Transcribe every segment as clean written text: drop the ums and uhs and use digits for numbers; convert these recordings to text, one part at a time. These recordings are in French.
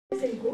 Senko.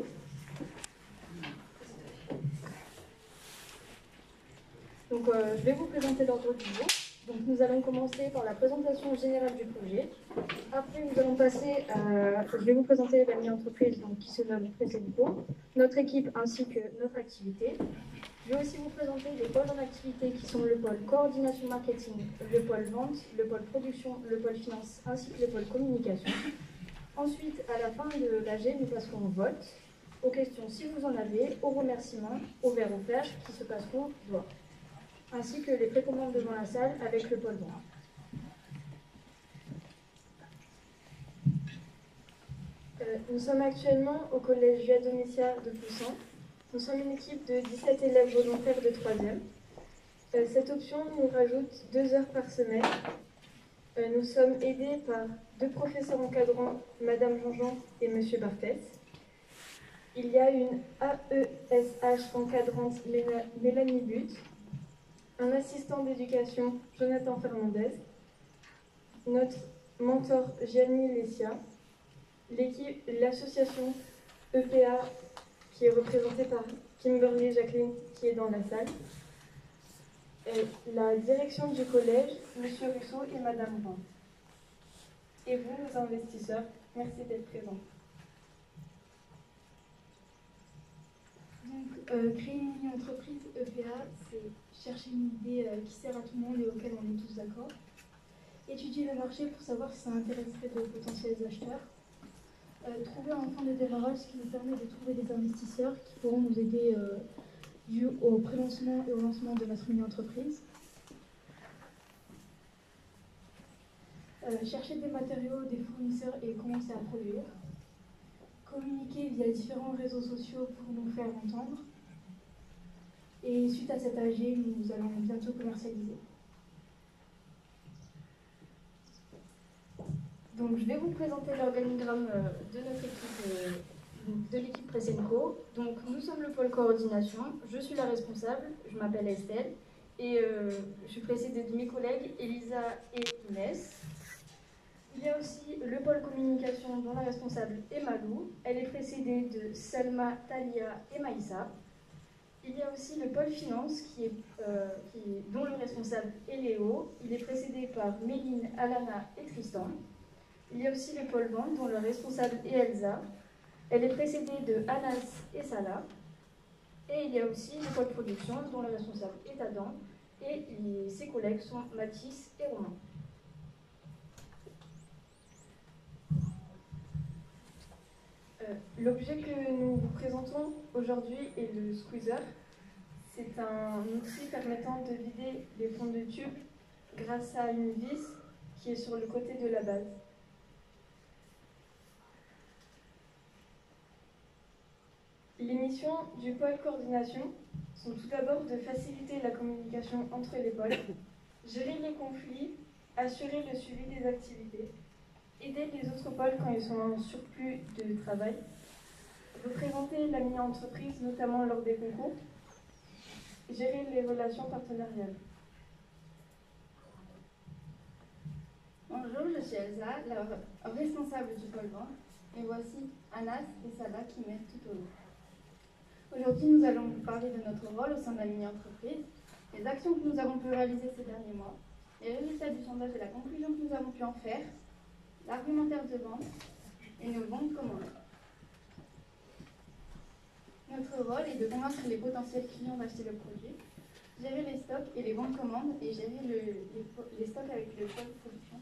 Donc, je vais vous présenter l'ordre du jour. Donc, nous allons commencer par la présentation générale du projet. Après, nous allons passer à... Je vais vous présenter la mini-entreprise qui se nomme Senko, notre équipe ainsi que notre activité. Je vais aussi vous présenter les pôles en activité qui sont le pôle coordination marketing, le pôle vente, le pôle production, le pôle finance ainsi que le pôle communication. Ensuite, à la fin de l'AG, nous passerons au vote, aux questions si vous en avez, aux remerciements, aux verres offerts qui se passeront dehors, ainsi que les précommandes devant la salle avec le pôle vente. Nous sommes actuellement au collège Via Domitia de Poussin. Nous sommes une équipe de 17 élèves volontaires de 3e. Cette option nous rajoute 2 heures par semaine. Nous sommes aidés par 2 professeurs encadrants, Madame Jean-Jean et Monsieur Barthès. Il y a une AESH encadrante, Mélanie But, un assistant d'éducation, Jonathan Fernandez, notre mentor, Gianni Lessia, l'association EPA qui est représentée par Kimberly Jacqueline qui est dans la salle, et la direction du collège, Monsieur Rousseau et Madame Brun. Et vous, nos investisseurs, merci d'être présents. Donc, créer une mini-entreprise EPA, c'est chercher une idée qui sert à tout le monde et auquel on est tous d'accord. Étudier le marché pour savoir si ça intéresserait de potentiels acheteurs. Trouver un fonds de démarrage, ce qui nous permet de trouver des investisseurs qui pourront nous aider au pré-lancement et au lancement de notre mini-entreprise. Chercher des matériaux, des fournisseurs et commencer à produire. Communiquer via différents réseaux sociaux pour nous faire entendre. Et suite à cet AG, nous allons bientôt commercialiser. Donc, je vais vous présenter l'organigramme de notre équipe, de l'équipe Presenco. Donc, nous sommes le pôle coordination. Je suis la responsable. Je m'appelle Estelle et je suis précédée de mes collègues Elisa et Inès. Il y a aussi le pôle communication dont la responsable est Malou. Elle est précédée de Selma, Talia et Maïssa. Il y a aussi le pôle finance dont le responsable est Léo. Il est précédé par Méline, Alana et Tristan. Il y a aussi le pôle vente dont le responsable est Elsa. Elle est précédée de Anas et Salah. Et il y a aussi le pôle production dont le responsable est Adam. Et ses collègues sont Mathis et Romain. L'objet que nous vous présentons aujourd'hui est le squeezer. C'est un outil permettant de vider les fonds de tube grâce à une vis qui est sur le côté de la base. Les missions du pôle coordination sont tout d'abord de faciliter la communication entre les pôles, gérer les conflits, assurer le suivi des activités, aider les autres pôles quand ils sont en surplus de travail, représenter la mini-entreprise notamment lors des concours, gérer les relations partenariales. Bonjour, je suis Elsa, la responsable du pôle vente, et voici Anas et Salah qui m'aident tout au long. Aujourd'hui, nous allons vous parler de notre rôle au sein de la mini-entreprise, les actions que nous avons pu réaliser ces derniers mois, les résultats du sondage et la conclusion que nous avons pu en faire, l'argumentaire de vente et nos bons de commande. Notre rôle est de convaincre les potentiels clients d'acheter le produit, gérer les stocks et les bons de commande et gérer les stocks avec le pôle production.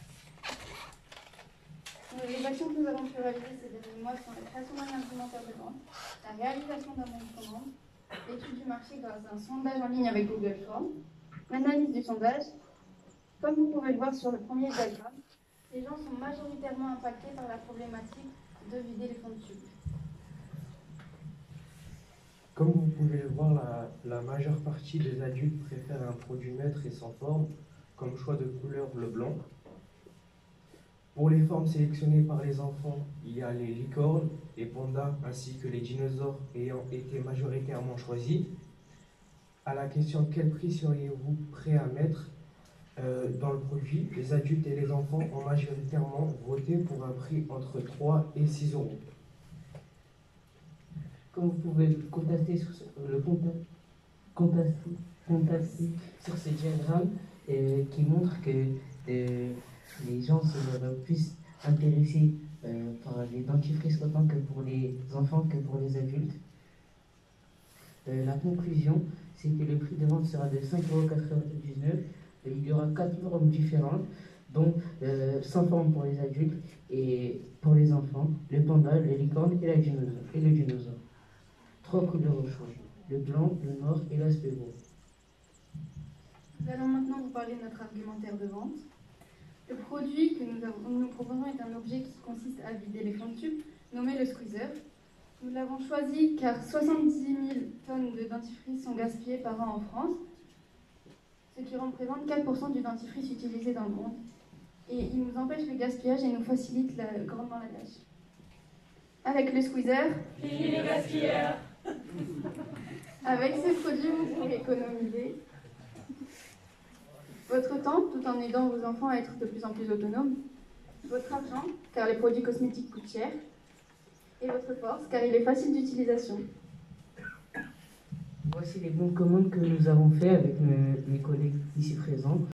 Les actions que nous avons pu réaliser ces derniers mois sont la création d'un argumentaire de vente, la réalisation d'un bon de commande, l'étude du marché grâce à un sondage en ligne avec Google Forms, l'analyse du sondage. Comme vous pouvez le voir sur le premier diagramme, les gens sont majoritairement impactés par la problématique de vider les fonds de tube. Comme vous pouvez le voir, la majeure partie des adultes préfèrent un produit neutre et sans forme, comme choix de couleur le blanc. Pour les formes sélectionnées par les enfants, il y a les licornes, les pandas ainsi que les dinosaures ayant été majoritairement choisis. À la question quel prix seriez-vous prêt à mettre dans le produit, les adultes et les enfants ont majoritairement voté pour un prix entre 3 et 6 euros. Comme vous pouvez le constater sur ce diagramme qui montre que les gens seraient plus intéressés par les dentifrices autant que pour les enfants que pour les adultes. La conclusion, c'est que le prix de vente sera de 5,99 €. Il y aura 4 formes différentes, dont 100 formes pour les adultes et pour les enfants, le panda, le licorne et le dinosaure. 3 couleurs au choix, le blanc, le noir et l'aspect beau. Nous allons maintenant vous parler de notre argumentaire de vente. Le produit que nous proposons est un objet qui consiste à vider les fonds de tube, nommé le squeezer. Nous l'avons choisi car 70 000 tonnes de dentifrice sont gaspillées par an en France, ce qui représente 4% du dentifrice utilisé dans le monde. Et il nous empêche le gaspillage et nous facilite grandement la tâche. Avec le squeezer, fini les gaspilleurs. Avec ce produit, vous pourrez économiser votre temps tout en aidant vos enfants à être de plus en plus autonomes, votre argent, car les produits cosmétiques coûtent cher, et votre force, car il est facile d'utilisation. Voici les bons de commande que nous avons fait avec mes collègues ici présents.